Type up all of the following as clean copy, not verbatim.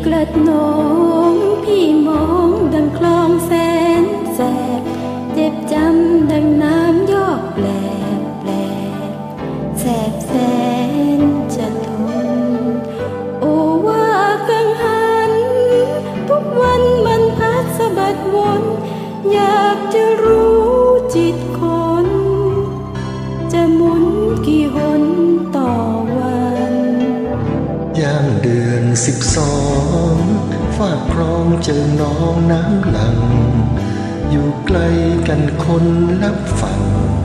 กระนองพี่มองดังคลองแสนแสบเจ็บจำดังน้ำยอกแปลบแปลบแสบแสนจะทนโอ้ว่ากังหันทุกวันมันพัดสะบัดวนอยากจะรู้จิตคนจะหมุนกี่หนต่อวันย่างเดือน12ฝากคลองเจอน้องน้ำหลังอยู่ไกลกันคนลับฝั่ง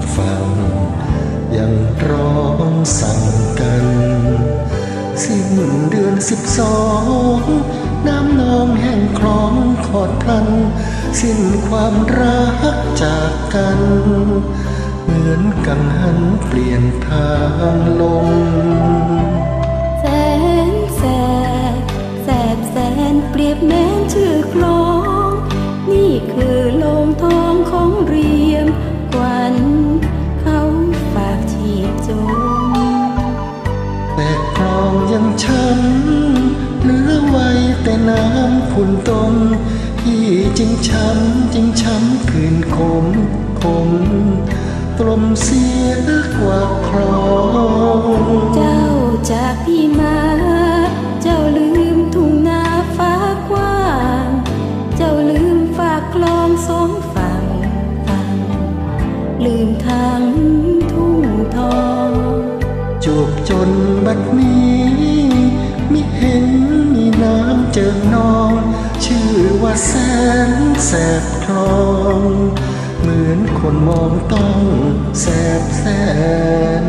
ยังร้องสั่งกันสิ้นเดือน12น้ำนองแห่งคลองขอดพลันสิ้นความรักจากกันเหมือนกังหันเปลี่ยนทางลมแสนแสบแสบแสนเปรียบแม้นชื่อคลองนี่คือโลงทองของเรียมกวันเขาฝากชีพจมแต่คลองยังช้ำเหลือไว้แต่น้ำขุ่นตมพี่จึงช้ำคืนคมตรมเสียกว่าคลองเจ้าจากพี่มาเจ้าลืมทุ่งนาฟ้ากว้างเจ้าลืมฝากคลองสองฝั่งลืมทางทุ่งทองจวบจนบัดนี้มิเห็นมีน้ำเจิ่งนองชื่อว่าแสนแสบคลองเหมือนคนมองต้องแสบแสน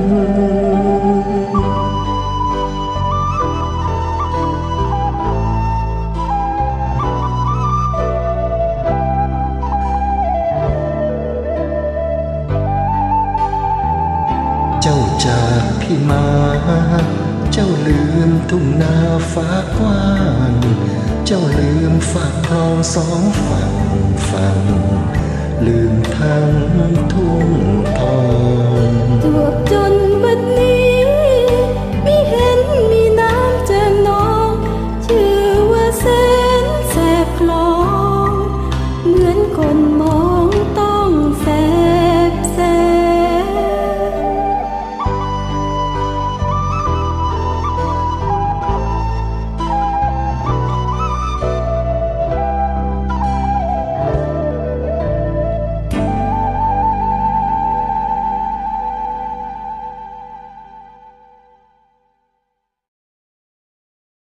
เจ้าจากพี่มาเจ้าลืมทุ่งนาฟ้ากว้างเจ้าลืมฝากคลองสองฝั่งลืมทั้งทุ่งทองจวบจ